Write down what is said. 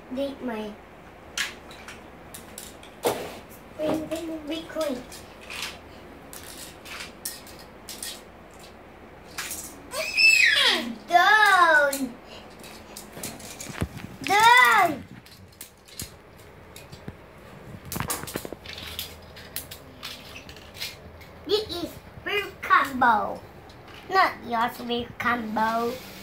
Need my big coin. Done. Done. This is real combo, not yours real combo.